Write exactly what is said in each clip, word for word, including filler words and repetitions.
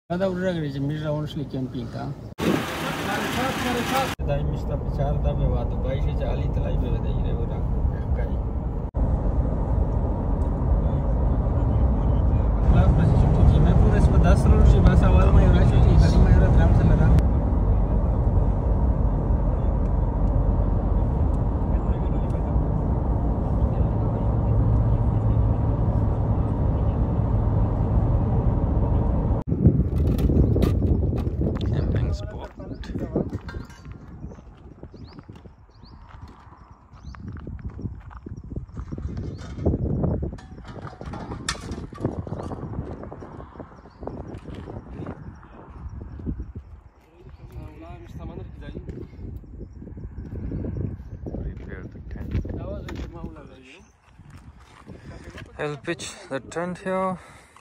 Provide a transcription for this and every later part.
Ada uragrici mi raunșli campinga. Dai mi sta pichar da me va Dubai se chali tlai me dai re ora kai. Class basi chuti ji मैं पूरे इसको दस road से बस आवाज में रहा चली खाली मैं रहा आराम से लगा. I'll pitch the tent here.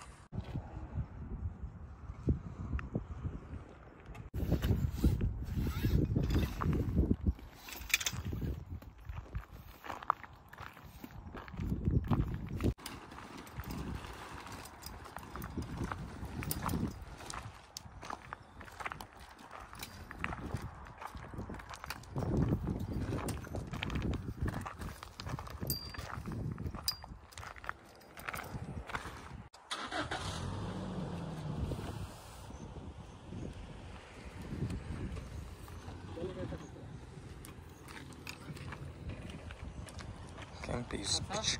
Camp is pitched.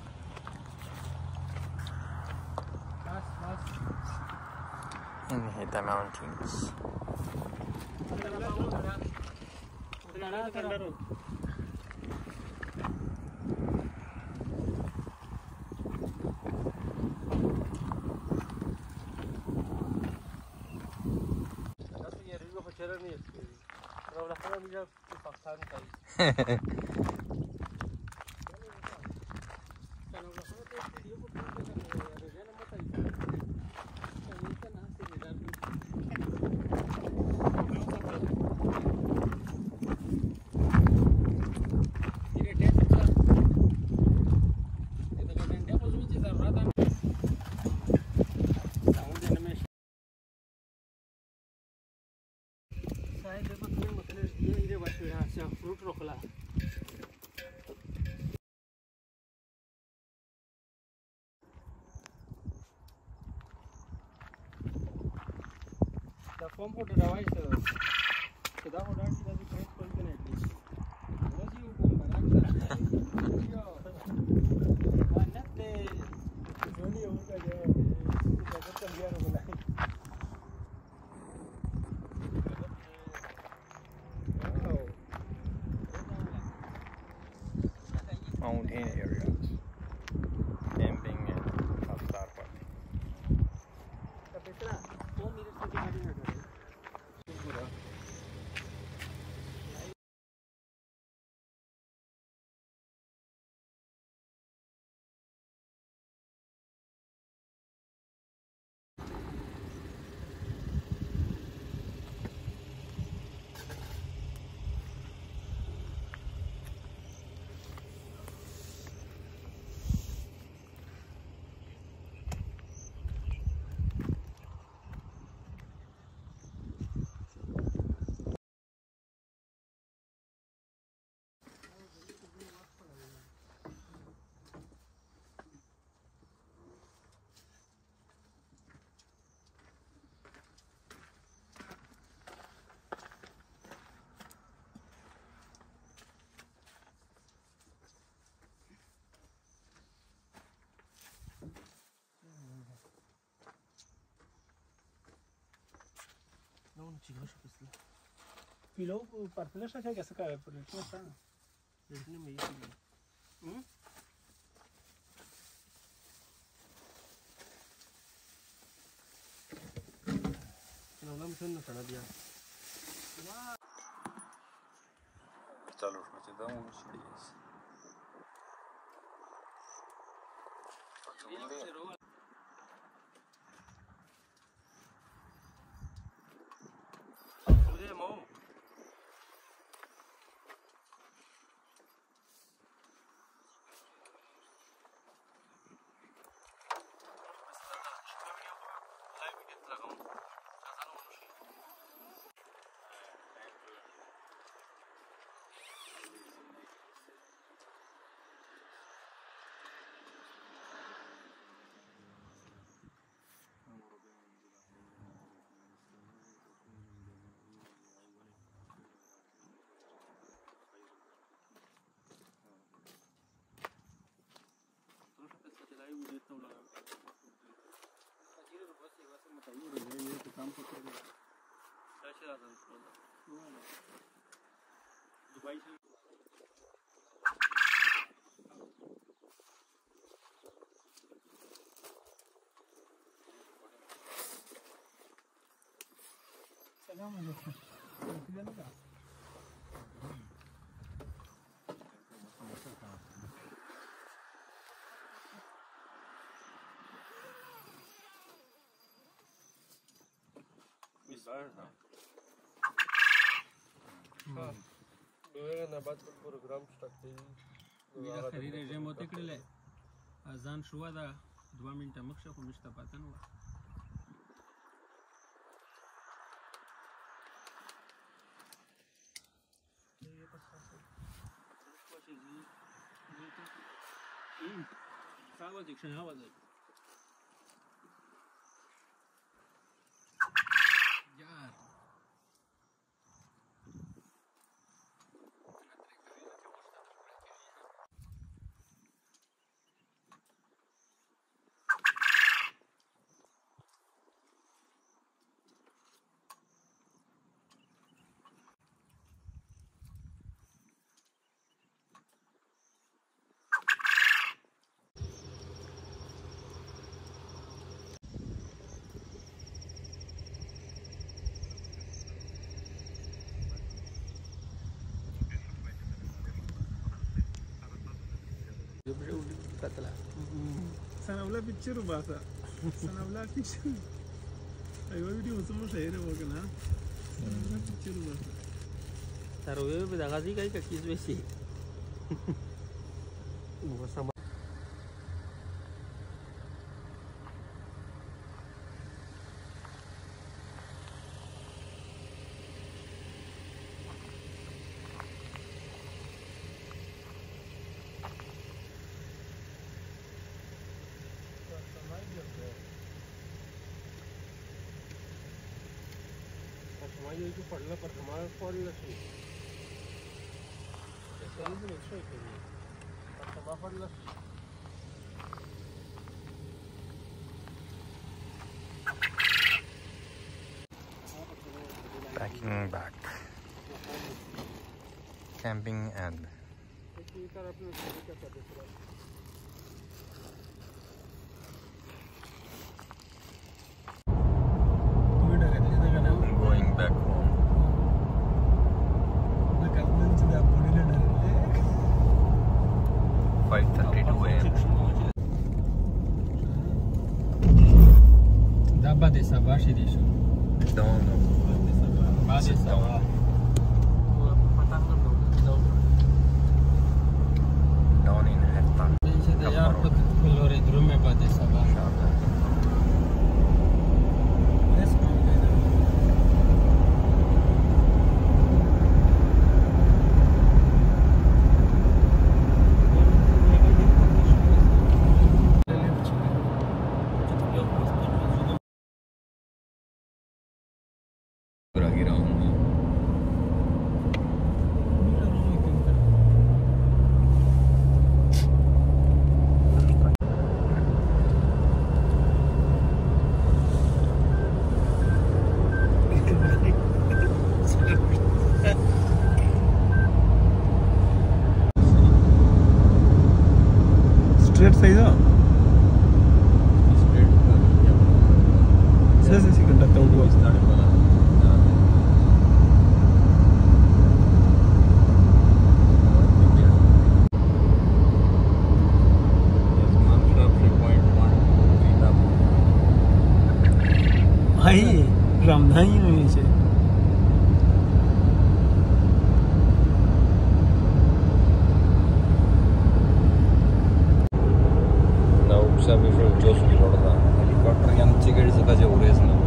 In the mountains. Fruit rokhla. The form for the device, so that would not be the correct person at least. Was you one not the only over the Mountain areas, camping and aftar party. Pilou para flash अच्छा कैसे का है पर इतना सा देखने में ये हम्म नॉर्मल से ना चढ़ा दिया चलो मुझे दो मुझे लगाऊं दुबई से सलाम अलैकुम programme خري رژیم وته کړل اذان شو دا دوه منټه مخشه خو مشته پاتن و How was it? How was it? Yeah. سنولا picture bahasa سنولا picture ayo video semua saya ada bukan ha سنولا picture bahasa taruh be da gazi kai ka kis besi sama समाज को पढ़ना पर हमारा पढ़ना चाहिए ऐसा ही नहीं सोच के पर हमारा पढ़ना Packing back. Camping and going back home. five thirty-two a m Daba de Sabah și de șu. Down. Ba de Sabah. Down in Hatta. Deci de iar pe culori drume ba de Sabah. Straight side ah straight se se contact out was not भाई रमदान ही नहीं है Now, we should just be helicopter and chickens.